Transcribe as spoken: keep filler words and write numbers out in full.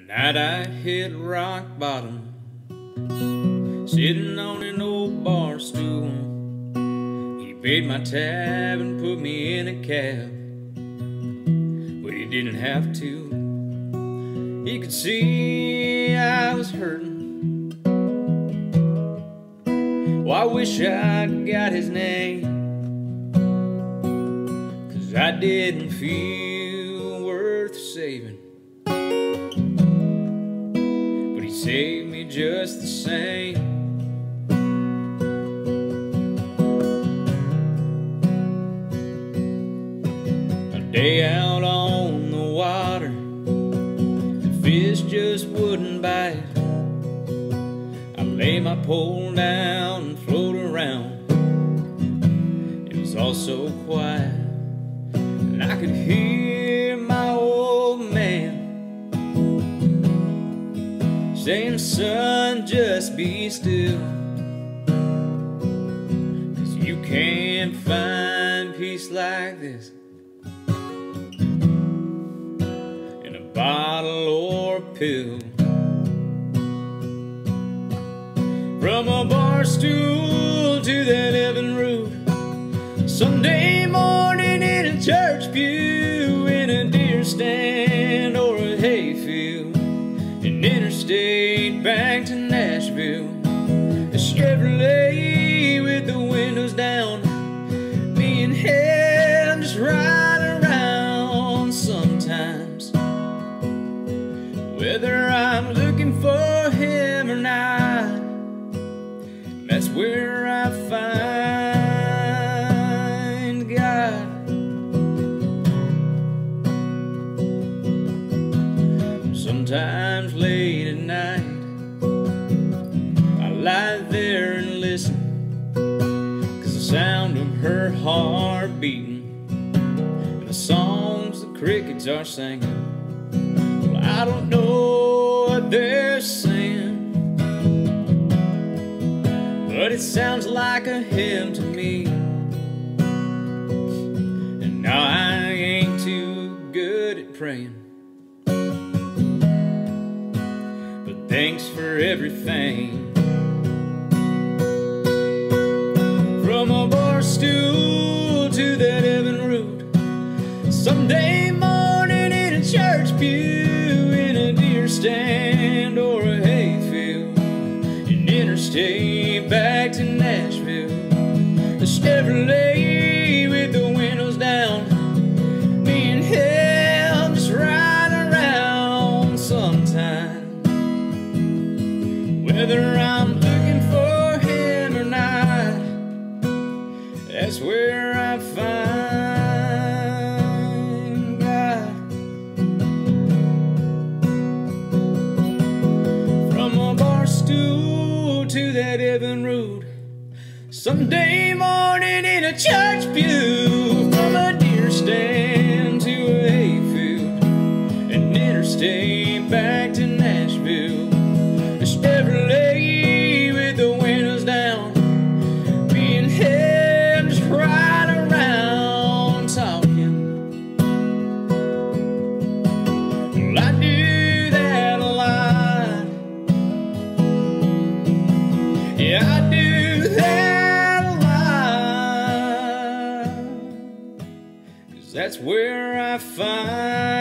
night I hit rock bottom, sitting on an old bar stool. He paid my tab and put me in a cab, but he didn't have to. He could see I was hurting. Well, I wish I'd got his name, 'cause I didn't feel worth saving. Saved me just the same. A day out on the water, the fish just wouldn't bite. I lay my pole down and float around. It was all so quiet, and I could hear my old man saying, "Son, just be still, 'cause you can't find peace like this in a bottle or a pill." From a bar stool to that heaven road, Sunday morning in a church pew, in a deer stand or a hayfield, an interstate back to Nashville, a Chevrolet with the windows down, me and him just ride around. Sometimes, whether I'm looking for him or not, that's where I find God. Sometimes late at night, I lie there and listen, 'cause the sound of her heart beating and the songs the crickets are singing, well, I don't know what they're saying, but it sounds like a hymn to me. And now I ain't too good at praying, thanks for everything. From a bar stool to that heaven road, Sunday morning in a church pew, in a deer stand or a hayfield, an interstate back to Nashville, a Chevrolet with the windows down, me and him just ride around. Sometimes, whether I'm looking for him or not, that's where I find God. From a bar stool to that heaven road, Sunday morning in a church pew, from a deer stand to a hayfield, an interstate back to Nashville, a Chevrolet with the windows down, me and him just ride around talking. Well, I do that a lot. Yeah, I do that a lot, 'cause that's where I find